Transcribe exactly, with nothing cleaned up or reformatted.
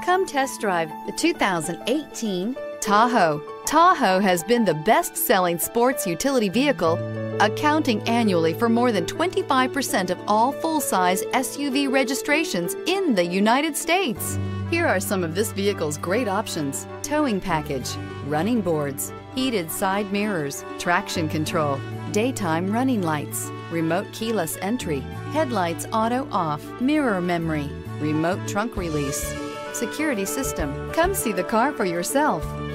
Come test drive the two thousand eighteen Tahoe. Tahoe has been the best-selling sports utility vehicle, accounting annually for more than twenty-five percent of all full-size S U V registrations in the United States. Here are some of this vehicle's great options: towing package, running boards, heated side mirrors, traction control, daytime running lights, remote keyless entry, headlights auto off, mirror memory, remote trunk release, security system. Come see the car for yourself.